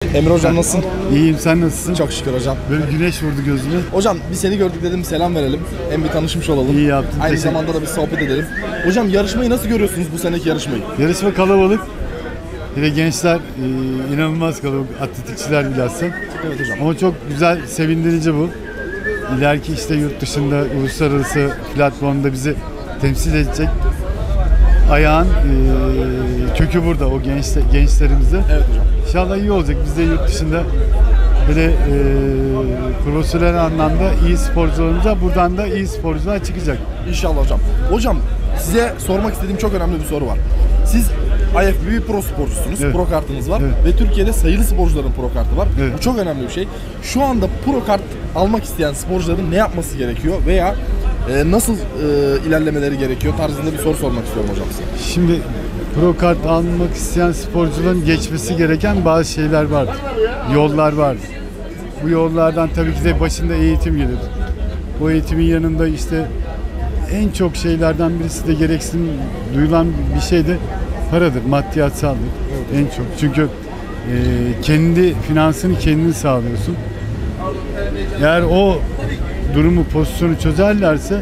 Emre hocam nasılsın? İyiyim, sen nasılsın? Çok şükür hocam. Böyle güneş vurdu gözüme. Hocam bir seni gördük dedim, selam verelim. Hem bir tanışmış olalım. İyi yaptın. Aynı zamanda da bir sohbet edelim. Hocam yarışmayı nasıl görüyorsunuz, bu seneki yarışmayı? Yarışma kalabalık. Bir de gençler inanılmaz kalabalık. Atletikçiler bilhassa. Evet hocam. Ama çok güzel, sevindirici bu. İleriki işte yurt dışında uluslararası platformda bizi temsil edecek ayağın kökü burada, o gençlerimizde. Evet hocam. İnşallah iyi olacak. Biz de yurt dışında böyle profesyonel anlamda iyi sporcularımıza, buradan da iyi sporcular çıkacak. İnşallah hocam. Hocam size sormak istediğim çok önemli bir soru var. Siz IFBB pro sporcusunuz, evet. Pro kartınız var, evet. Ve Türkiye'de sayılı sporcuların pro kartı var. Evet. Bu çok önemli bir şey. Şu anda pro kart almak isteyen sporcuların ne yapması gerekiyor veya nasıl ilerlemeleri gerekiyor tarzında bir soru sormak istiyorum hocam size. Şimdi pro kart almak isteyen sporcuların geçmesi gereken bazı şeyler vardır. Yollar vardır. Bu yollardan tabii ki de başında eğitim gelir. Bu eğitimin yanında işte en çok şeylerden birisi de gereksinim duyulan bir şey de paradır, maddiyatsal. En çok. Çünkü kendi finansını kendin sağlıyorsun. Eğer o durumu, pozisyonu çözerlerse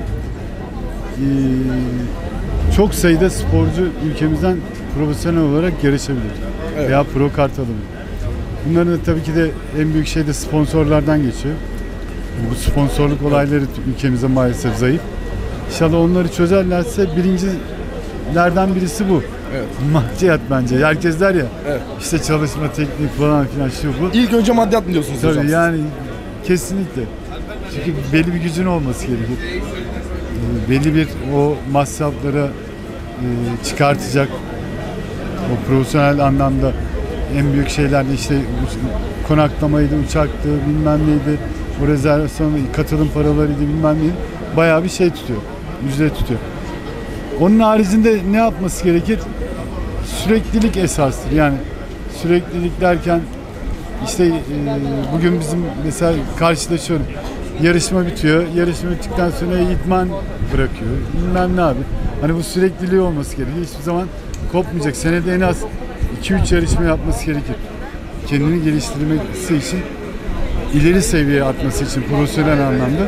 çok sayıda sporcu ülkemizden profesyonel olarak yarışabilir. Evet. Veya pro kart alabilir. Bunların da tabii ki de en büyük şey de sponsorlardan geçiyor. Bu sponsorluk olayları ülkemize maalesef zayıf. İnşallah onları çözerlerse birincilerden birisi bu. Evet. Maddiyat bence. Herkes der ya, evet. İşte çalışma, teknik falan filan şu bu. İlk önce maddiyat mı diyorsunuz tabii hocam? Tabii yani kesinlikle. Çünkü belli bir gücün olması gerekir. Belli bir o masrafları çıkartacak. O profesyonel anlamda en büyük şeyler de işte konaklamaydı, uçaktı, bilmem neydi, o rezervasyon, katılım paralarıydı, bilmem neydi. Bayağı bir şey tutuyor, ücret tutuyor. Onun haricinde ne yapması gerekir? Süreklilik esastır. Yani süreklilik derken işte bugün bizim mesela karşılaşıyorum. Yarışma bitiyor. Yarışma bittikten sonra idman bırakıyor. Bilmem ne abi. Hani bu sürekliliği olması gerekiyor. Hiçbir zaman kopmayacak. Senede en az 2-3 yarışma yapması gerekir. Kendini geliştirmesi için, ileri seviyeye atması için profesyonel anlamda.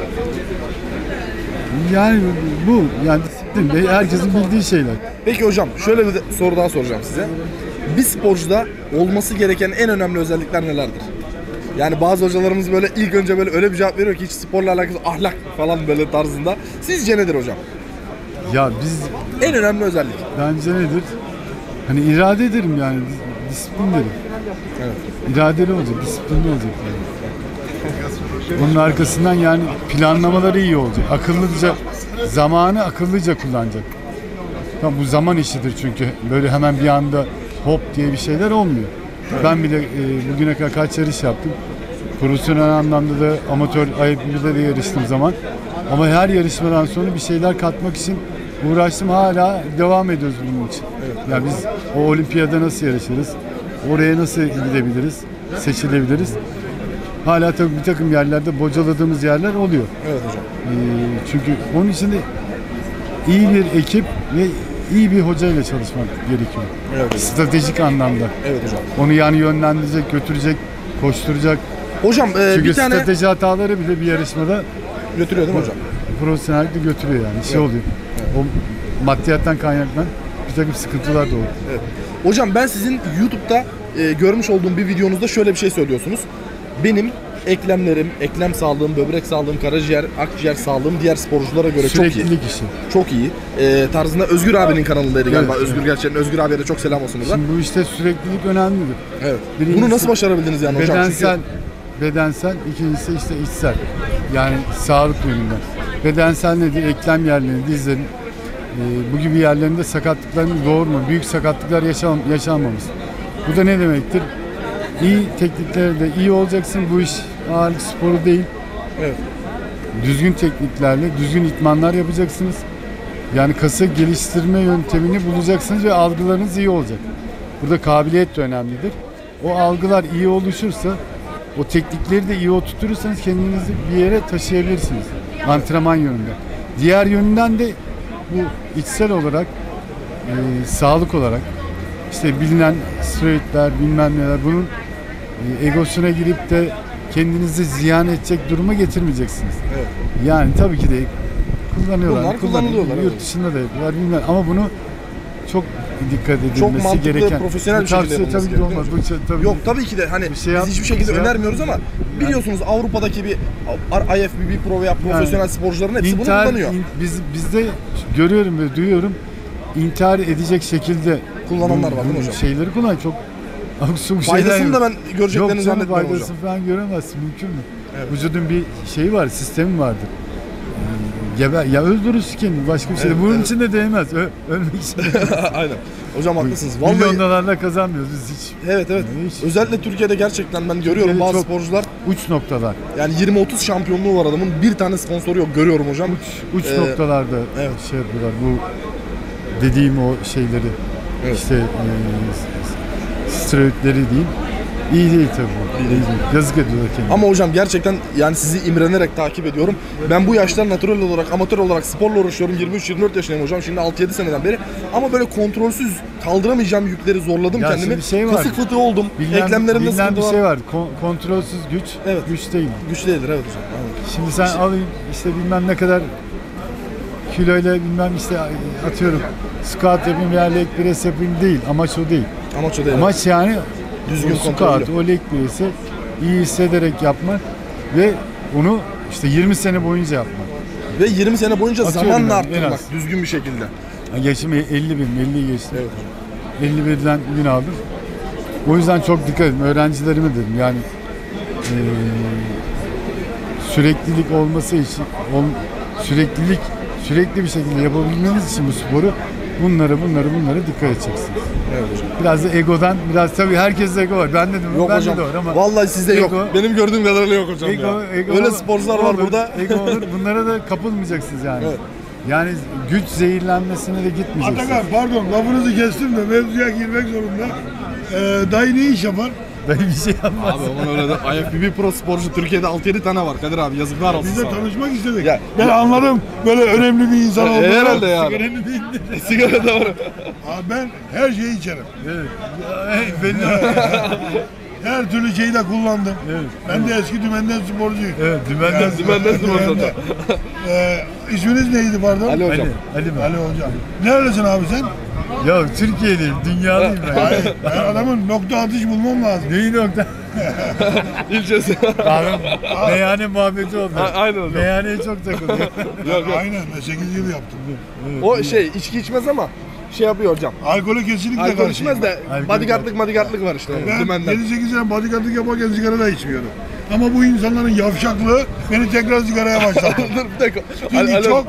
Yani bu, yani disiplin ve herkesin bildiği şeyler. Peki hocam, şöyle bir soru daha soracağım size. Bir sporcuda olması gereken en önemli özellikler nelerdir? Yani bazı hocalarımız böyle ilk önce böyle öyle bir cevap veriyor ki hiç sporla alakası, ahlak falan böyle tarzında. Sizce nedir hocam? Ya biz... En önemli özellik. Bence nedir? Hani irade ederim yani, disiplin derim. Evet. İradeli olacak, disiplinli olacak yani. Onun arkasından yani planlamaları iyi olacak. Akıllıca, zamanı akıllıca kullanacak. Tamam, bu zaman işidir çünkü. Böyle hemen bir anda hop diye bir şeyler olmuyor. Evet. Ben bile bugüne kadar kaç yarış yaptım. Profesyonel anlamda da amatör IFBB'de de yarıştığım zaman. Ama her yarışmadan sonra bir şeyler katmak için uğraştım. Hala devam ediyoruz bunun için. Evet. Yani biz o olimpiyada nasıl yarışırız? Oraya nasıl gidebiliriz? Seçilebiliriz? Hala tabii bir takım yerlerde bocaladığımız yerler oluyor. Evet hocam. Çünkü onun için de iyi bir ekip ve iyi bir hocayla çalışmak gerekiyor. Evet. Stratejik anlamda. Evet hocam. Onu yani yönlendirecek, götürecek, koşturacak. Hocam çünkü bir tane... strateji hataları bile bir yarışmada götürüyor değil mi hocam? Profesyonellikle götürüyor yani. Şey oluyor. Evet. O maddiyattan kaynaklanan bir takım sıkıntılar da oluyor. Evet. Hocam ben sizin YouTube'da görmüş olduğum bir videonuzda şöyle bir şey söylüyorsunuz. Benim eklemlerim, eklem sağlığım, böbrek sağlığım, karaciğer, akciğer sağlığım diğer sporculara göre çok iyi. Süreklilik işi. Çok iyi. Tarzında Özgür abinin kanalındaydı galiba. Evet. Özgür Gerçek'in. Özgür abiye de çok selam olsun burada. Şimdi bu işte süreklilik önemlidir. Evet. Birincisi, bunu nasıl başarabildiniz yani hocam? Bedensel, ikincisi işte içsel. Yani sağlık yönünden. Bedensel nedir? Eklem yerleri, dizlerin, bu gibi yerlerinde sakatlıkların doğurma, büyük sakatlıklar yaşanmamız. Bu da ne demektir? İyi tekniklerle iyi olacaksın. Bu iş ağırlık sporu değil. Evet. Düzgün tekniklerle, düzgün idmanlar yapacaksınız. Yani kası geliştirme yöntemini bulacaksınız ve algılarınız iyi olacak. Burada kabiliyet de önemlidir. O algılar iyi oluşursa, o teknikleri de iyi oturtursanız kendinizi bir yere taşıyabilirsiniz. Antrenman yönünden. Diğer yönünden de bu içsel olarak, sağlık olarak işte bilinen steroidler, bilmem neler, bunun egosuna girip de kendinizi ziyan edecek duruma getirmeyeceksiniz. Evet. Yani tabii ki de kullanıyorlar. Bunlar kullanılıyorlar, Yurt evet. dışında da yapıyorlar bilmem ama bunu çok dikkat edilmesi Çok mantıklı, gereken. profesyonel Bu bir şekilde tavsiye yapılması tabii ki de gerekiyor. olmaz. Bu tabii Yok tabii ki de hani Bir biz şey yap- hiçbir şekilde bir şey önermiyoruz ama biliyorsunuz Avrupa'daki bir IFBB Pro veya profesyonel sporcuların hepsi bunu kullanıyor. Bizde görüyorum ve duyuyorum intihar edecek şekilde Kullananlar var değil mi hocam? Şeyleri kullan çok absürt şeyler. Faydasını da ben göreceklerini Yok canım, zannetmiyorum hocam. faydasını falan göremezsin, mümkün mü? Evet. Vücudun bir şeyi var, sistemi vardır. Ya öldürürsün kendini, başka bir şey. Evet, Bunun evet. için de değmez. Ölmek için de. Aynen. Hocam haklısınız. Vallahi Milyon dolarla kazanmıyoruz biz hiç. evet. Hiç. Özellikle Türkiye'de gerçekten ben görüyorum Türkiye'de bazı çok- sporcular Uç noktalar. yani 20-30 şampiyonluğu var adamın. Bir tane sponsoru yok görüyorum hocam. Uç Ee, noktalarda evet. şey yapıyorlar. Bu dediğim o şeyleri Evet. işte steroidleri diyeyim. İyi değil tabii bu. İyi değil. Yazık ediyorlar kendine. Ama hocam gerçekten yani sizi imrenerek takip ediyorum. Ben bu yaşta natural olarak, amatör olarak sporla uğraşıyorum. 23-24 yaşındayım hocam. Şimdi 6-7 seneden beri. Ama böyle kontrolsüz kaldıramayacağım yükleri zorladım Ya kendimi. şimdi şey var. Fısık fıtığı oldum. Bilinen Eklemlerimde bir sıkıntı var. şey var. Kontrolsüz güç, Evet. güç değil. Güç değildir evet hocam. Aynen. Şimdi sen alayım işte bilmem ne kadar kiloyla bilmem işte atıyorum squat yapayım veya leg press yapayım değil. Amaç o değil. Amaç o değil. Amaç yani Düzgün o kontrollü. squat, o leg press'i iyi hissederek yapmak ve onu işte 20 sene boyunca yapmak. Ve 20 sene boyunca Atıyorum zamanla yani, en arttırmak az. düzgün bir şekilde. Yani yaşım 50'yi geçtim. Evet hocam. 51'den gün aldım. O yüzden çok dikkat edin. Öğrencilerime dedim yani süreklilik olması için sürekli bir şekilde yapabilmeniz için bu sporu bunlara dikkat edeceksiniz. Evet hocam. Biraz da egodan, biraz tabii herkeste ego var. Ben de Yok ben hocam. de var ama Vallahi sizde yok. Ego- Benim gördüğüm kadarıyla yok hocam ya. Öyle sporcular var olur, burada. Ego olur. Bunlara da kapılmayacaksınız yani. Evet. Yani güç zehirlenmesine de gitmeyeceksiniz. Atakan pardon lafınızı kestim de mevzuya girmek zorunda. Dayı ne iş yapar? Ben bir şey yapmaz. Abi onun öyle de IFBB Pro sporcu Türkiye'de 6-7 tane var Kadir abi yazıklar olsun Biz de sana. tanışmak istedik. Ya- Ben anladım böyle önemli bir insan olduğunu. Herhalde yani. Önemli değildir. Sigara da var. Abi ben her şeyi içerim. Evet. Benim Her türlü şeyi de kullandım. Evet. Ben de eski dümenden sporcuyum. Evet, dümenden Dümenden sporcu. İsminiz neydi pardon? Ali hocam. Ali mi? Ali hocam. Neredesin abi sen? Ya Türkiye'liyim, dünyalıyım ben. Hayır, ben adamın nokta atış bulmam lazım. Neyi nokta? İlçesi. Kahve, meyhane muhabbeti oldu. Aynen hocam. Meyhaneye çok takılıyor. Yok yok. Aynen ben 8 yıl yaptım. O şey içki içmez ama şey yapıyor hocam. Alkolü kesinlikle Alkol karşıyım. içmez de Alkol- bodyguardlık var işte. Ben Dümenden. 7-8 sene bodyguardlık yaparken sigara da içmiyordum. Ama bu insanların yavşaklığı beni tekrar sigaraya başlattı. Dur bir dakika. Çünkü çok...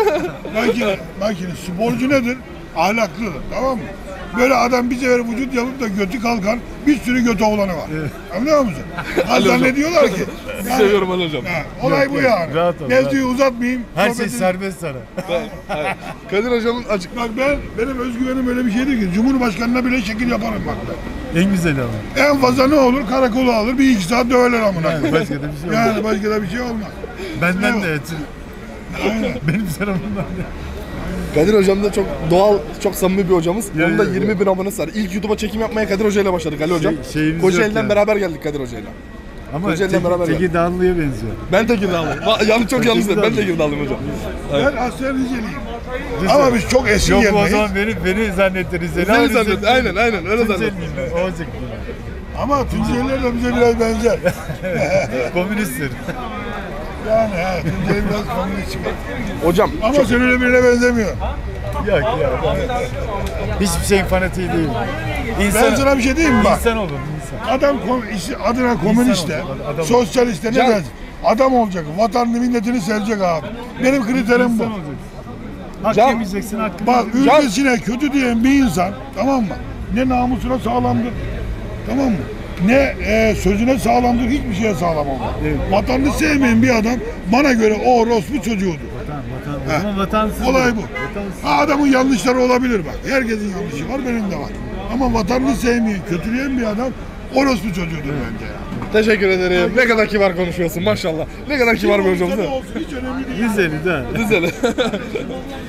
bak şimdi sporcu nedir? Ahlaklıdır, tamam mı? Böyle adam bir sefer vücut yapıp da götü kalkan bir sürü götü oğlanı var. Anlıyor musun? Ha zannediyorlar ki. Sizi seviyorum Ali hocam. Olay bu yani. rahat ol, Mevzuyu uzatmayayım. Her şey sohbeti- serbest sana. Kadir hocamın açık. Bak benim özgüvenim öyle bir şeydir ki Cumhurbaşkanına bile şekil yaparım bak ben. En güzeli ama. En fazla ne olur? Karakolu alır, bir iki saat döverler amına. Yani başka da bir şey olmaz. Yani başka da bir şey olmaz. Benden de et. Aynen. Benim tarafımdan da. Kadir hocam da çok doğal, çok samimi bir hocamız. Ya, Onun da ya, 20 bin abonesi var. İlk YouTube'a çekim yapmaya Kadir Hoca ile başladık Ali hocam. şeyimiz Kocaeli'den yok ya. beraber geldik Kadir Hoca ile. Ama Kocaeli'den beraber Teki Dağlı'ya benziyor. Ben Tekirdağlıyım. Yanlış çok yanlış dedim. Ben Tekirdağlıyım hocam. Ben aslen Rizeliyim. Ama biz çok eski Yok o yemeyiz. zaman beni zannetti Rizeli. Seni zannet. Aynen öyle zannet. Olacak. Ama Tunceliler de bize biraz benzer. Komünisttir. Yani Tunceli biraz komünist çıkar. Hocam Ama sen öyle birine benzemiyor. Yok ya. Hiçbir şeyin fanatiği değil. Ben sana bir şey diyeyim mi bak? İnsan olun insan. Adam adına komünist de, adam. sosyalist de ne Can- dersin? Adam olacak, vatanını milletini sevecek abi. Benim kriterim bu. İnsan olacaksın. Hak Can- yemeyeceksin hakkını. Bak Can- ülkesine kötü diyen bir insan, tamam mı? Ne namusuna sağlamdır, tamam mı? Ne sözüne sağlamdır, hiçbir şeye sağlam olmaz. Evet. Vatanını sevmeyen bir adam bana göre o orospu çocuğudur. O zaman vatansız. Olay bu. Ha, adamın yanlışları olabilir bak. Herkesin yanlışı var, benim de var. Ama vatanını sevmeyen, kötüleyen bir adam orospu çocuğudur bence ya. teşekkür ederim. Ne kadar kibar konuşuyorsun maşallah. Ne kadar kibar bir hocamız. Olsa da olsun, hiç önemli değil. Rizeli de. Güzel.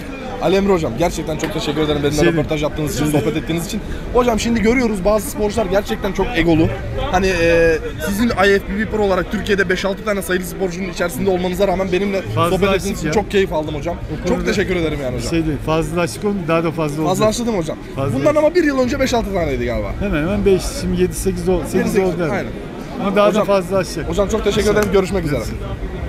Ali Emre hocam gerçekten çok teşekkür ederim benimle Şey- röportaj yaptığınız için, sohbet ettiğiniz için. Hocam şimdi görüyoruz bazı sporcular gerçekten çok egolu. Hani sizin IFBB Pro olarak Türkiye'de 5-6 tane sayılı sporcunun içerisinde olmanıza rağmen benimle Fazla sohbet açık ettiğiniz için ya. çok keyif aldım hocam. Çok teşekkür ederim yani hocam. Şey değil, fazla açık olmuyor, daha da fazla olacak. Fazla açtı değil mi hocam? Fazla Bundan açtı. ama bir yıl önce 5-6 taneydi galiba. Hemen hemen 5, şimdi 7-8 oldu. 8 oldu. Aynen. Ama daha Hocam- da fazla açacak. Hocam çok teşekkür ederim. Görüşmek üzere.